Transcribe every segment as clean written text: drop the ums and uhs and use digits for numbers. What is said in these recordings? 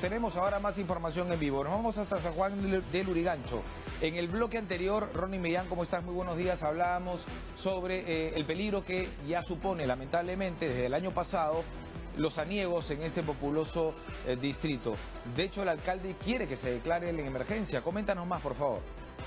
Tenemos ahora más información en vivo. Nos vamos hasta San Juan del Lurigancho. En el bloque anterior, Ronnie Millán, ¿cómo estás? Muy buenos días. Hablábamos sobre el peligro que ya supone, lamentablemente, desde el año pasado, los aniegos en este populoso distrito. De hecho, el alcalde quiere que se declare en emergencia. Coméntanos más, por favor.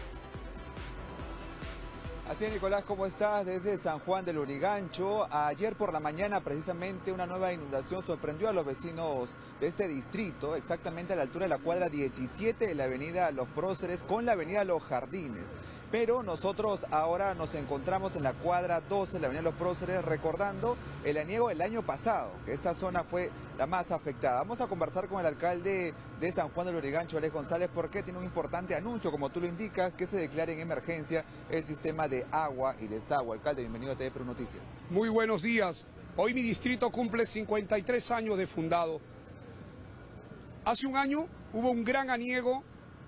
Así es, Nicolás, ¿cómo estás? Desde San Juan del Lurigancho. Ayer por la mañana, precisamente, una nueva inundación sorprendió a los vecinos de este distrito, exactamente a la altura de la cuadra 17 de la avenida Los Próceres con la avenida Los Jardines. Pero nosotros ahora nos encontramos en la cuadra 12 de la avenida Los Próceres, recordando el aniego del año pasado, que esta zona fue la más afectada. Vamos a conversar con el alcalde de San Juan del Lurigancho, Alex González, porque tiene un importante anuncio, como tú lo indicas, que se declare en emergencia el sistema de agua y desagüe. Alcalde, bienvenido a TV Perú Noticias. Muy buenos días. Hoy mi distrito cumple 53 años de fundado. Hace un año hubo un gran aniego,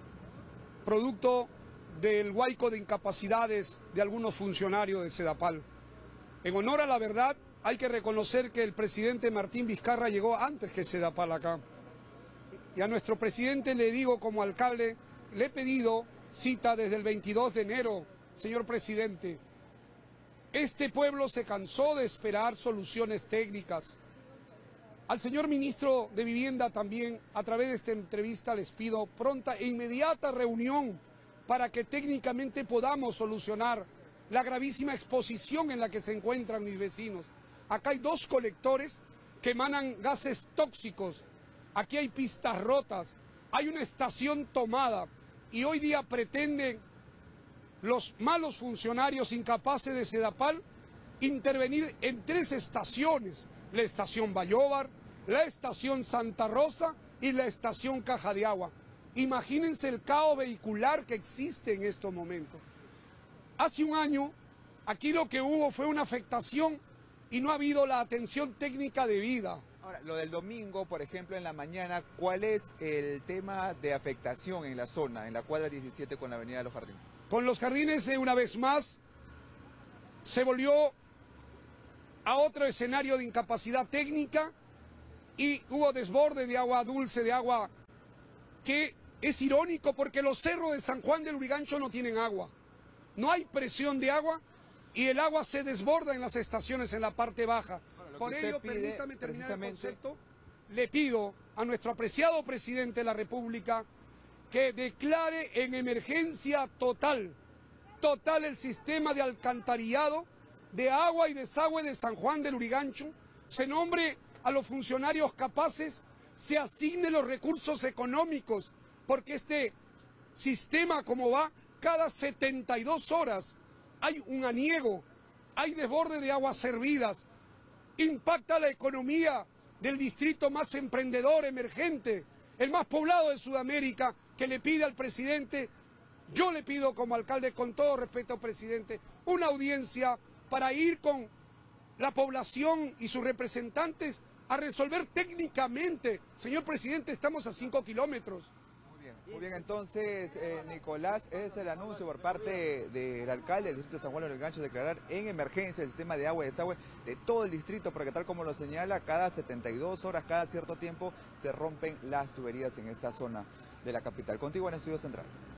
producto del huaico de incapacidades de algunos funcionarios de Sedapal. En honor a la verdad, hay que reconocer que el presidente Martín Vizcarra llegó antes que Sedapal acá. Y a nuestro presidente le digo como alcalde, le he pedido cita desde el 22 de enero, señor presidente. Este pueblo se cansó de esperar soluciones técnicas. Al señor ministro de Vivienda también, a través de esta entrevista, les pido pronta e inmediata reunión para que técnicamente podamos solucionar la gravísima exposición en la que se encuentran mis vecinos. Acá hay 2 colectores que emanan gases tóxicos, aquí hay pistas rotas, hay una estación tomada y hoy día pretenden los malos funcionarios incapaces de Sedapal intervenir en 3 estaciones, la estación Bayóvar, la estación Santa Rosa y la estación Caja de Agua. Imagínense el caos vehicular que existe en estos momentos. Hace un año, aquí lo que hubo fue una afectación y no ha habido la atención técnica debida. Ahora, lo del domingo, por ejemplo, en la mañana, ¿cuál es el tema de afectación en la zona, en la cuadra 17 con la avenida Los Jardines? Con Los Jardines, una vez más, se volvió a otro escenario de incapacidad técnica y hubo desborde de agua dulce, de agua que es irónico porque los cerros de San Juan del Lurigancho no tienen agua. No hay presión de agua y el agua se desborda en las estaciones en la parte baja. Por ello, permítame terminar el concepto, le pido a nuestro apreciado presidente de la República que declare en emergencia total el sistema de alcantarillado, de agua y desagüe de San Juan del Lurigancho, se nombre a los funcionarios capaces, se asignen los recursos económicos, porque este sistema como va, cada 72 horas hay un aniego, hay desborde de aguas servidas, impacta la economía del distrito más emprendedor, emergente, el más poblado de Sudamérica, que le pide al presidente, yo le pido como alcalde, con todo respeto, presidente, una audiencia para ir con la población y sus representantes a resolver técnicamente. Señor presidente, estamos a 5 kilómetros. Muy bien, entonces, Nicolás, es el anuncio por parte del alcalde del distrito de San Juan del Lurigancho de declarar en emergencia el sistema de agua y desagüe de todo el distrito, porque tal como lo señala, cada 72 horas, cada cierto tiempo, se rompen las tuberías en esta zona de la capital. Contigo en Estudio Central.